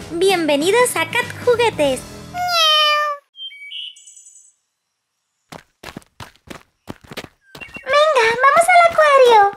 Bienvenidos a Cat Juguetes. Venga, vamos al acuario.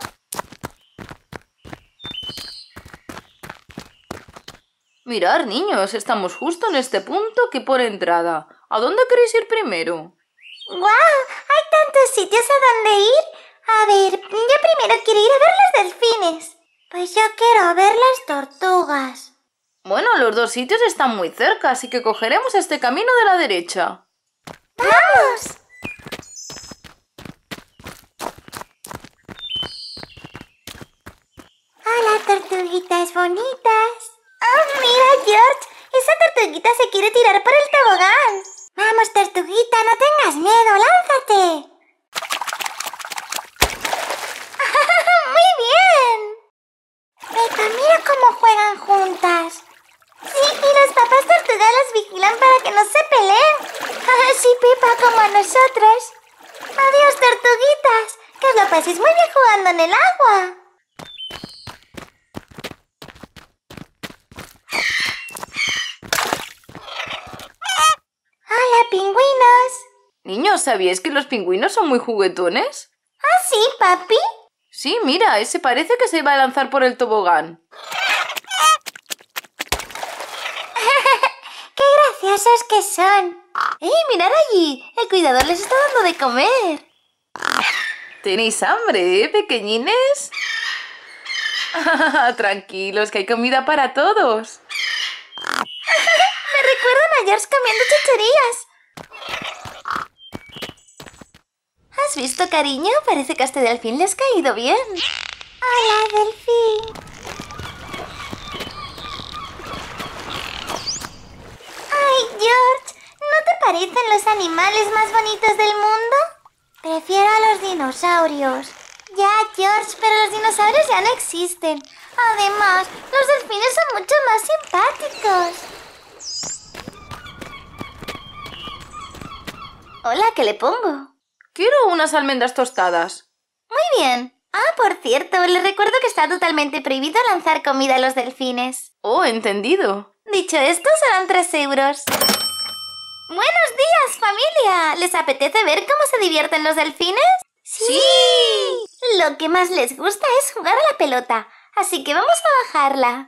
Mirad, niños, estamos justo en este punto que pone entrada. ¿A dónde queréis ir primero? ¡Guau! Hay tantos sitios a donde ir. A ver, yo primero quiero ir a ver los delfines. Pues yo quiero ver las tortugas. Bueno, los dos sitios están muy cerca, así que cogeremos este camino de la derecha. ¡Vamos! Hola, tortuguitas bonitas. ¡Oh, mira, George! Esa tortuguita se quiere tirar por el tobogán. Vamos, tortuguita, no tengas miedo, lánzate. ¡Muy bien! Pepa, mira cómo juegan juntas. Sí, y las papás tortugas las vigilan para que no se peleen. Sí, Pepa, como a nosotros. Adiós, tortuguitas. Que os lo paséis muy bien jugando en el agua. Hola, pingüinos. Niños, ¿sabíais que los pingüinos son muy juguetones? ¿Ah, sí, papi? Sí, mira, ese parece que se va a lanzar por el tobogán. ¡Qué graciosos que son! ¡Mirad allí! El cuidador les está dando de comer. ¿Tenéis hambre, pequeñines? Tranquilos, que hay comida para todos. Me recuerdan a George comiendo chucherías. ¿Has visto, cariño? Parece que a este delfín le has caído bien. Hola, delfín. Ay, George, ¿no te parecen los animales más bonitos del mundo? Prefiero a los dinosaurios. Ya, George, pero los dinosaurios ya no existen. Además, los delfines son mucho más simpáticos. Hola, ¿qué le pongo? Quiero unas almendras tostadas. Muy bien. Ah, por cierto, les recuerdo que está totalmente prohibido lanzar comida a los delfines. Oh, entendido. Dicho esto, serán 3 euros. ¡Buenos días, familia! ¿Les apetece ver cómo se divierten los delfines? ¡Sí! Lo que más les gusta es jugar a la pelota, así que vamos a bajarla.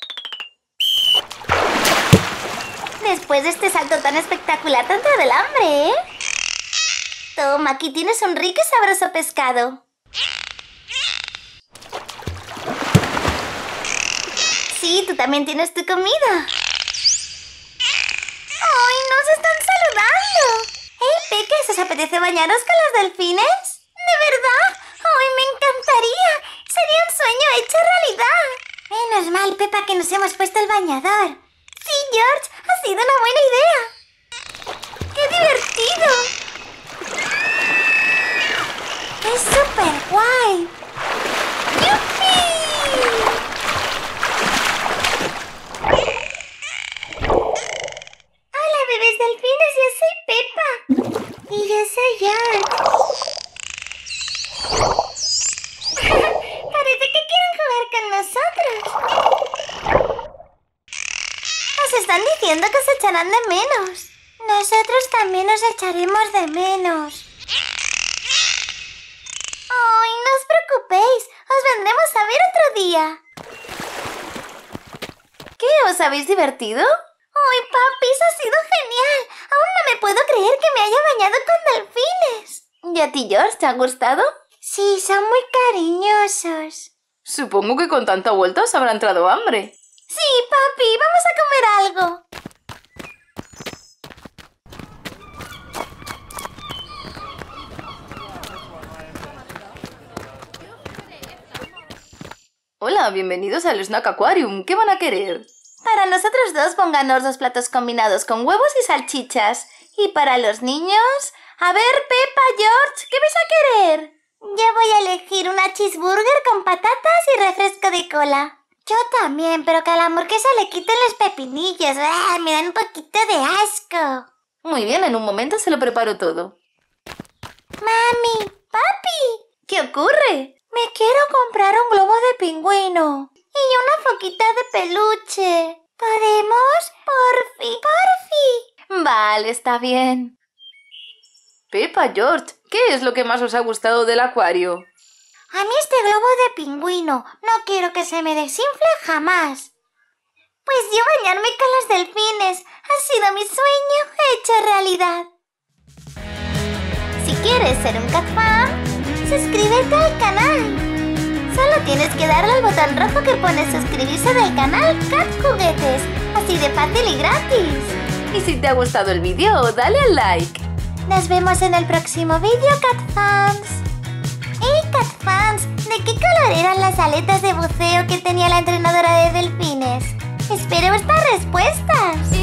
Después de este salto tan espectacular, tanto del hambre, ¿eh? Toma, aquí tienes un rico y sabroso pescado. Sí, tú también tienes tu comida. ¡Ay, nos están saludando! Peques, ¿os apetece bañaros con los delfines? ¿De verdad? ¡Ay, me encantaría! Sería un sueño hecho realidad. Menos mal, Pepa, que nos hemos puesto el bañador. Sí, George, ha sido una buena idea. ¡Qué divertido! ¡Es súper guay! ¡Yupi! Hola, bebés delfines, yo soy Pepa. Y yo soy George. Parece que quieren jugar con nosotros. Nos están diciendo que os echarán de menos. Nosotros también os echaremos de menos. ¡Ay, no os preocupéis! ¡Os vendremos a ver otro día! ¿Qué? ¿Os habéis divertido? ¡Ay, papi, eso ha sido genial! Aún no me puedo creer que me haya bañado con delfines. ¿Y a ti, George, te ha gustado? Sí, son muy cariñosos. Supongo que con tanta vuelta os habrá entrado hambre. Sí, papi, vamos a comer algo. Hola, bienvenidos al Snack Aquarium. ¿Qué van a querer? Para nosotros dos, pónganos 2 platos combinados con huevos y salchichas. Y para los niños... A ver, Pepa, George, ¿qué vais a querer? Yo voy a elegir una cheeseburger con patatas y refresco de cola. Yo también, pero que a la hamburguesa le quiten los pepinillos. ¡Ah! Me dan un poquito de asco. Muy bien, en un momento se lo preparo todo. Mami, papi, ¿Qué ocurre? me quiero comprar un globo de pingüino y una foquita de peluche. ¿Podemos? mal, está bien. Peppa, George, ¿qué es lo que más os ha gustado del acuario? A mí este globo de pingüino. No quiero que se me desinfle jamás. Pues yo bañarme con los delfines. Ha sido mi sueño hecho realidad. Si quieres ser un cat fan, suscríbete al canal. Solo tienes que darle al botón rojo que pone suscribirse del canal Cat Juguetes. Así de fácil y gratis. Y si te ha gustado el vídeo, dale al like. Nos vemos en el próximo vídeo, Cat Fans. ¡Hey, Cat Fans! ¿De qué color eran las aletas de buceo que tenía la entrenadora de delfines? Espero vuestras respuestas.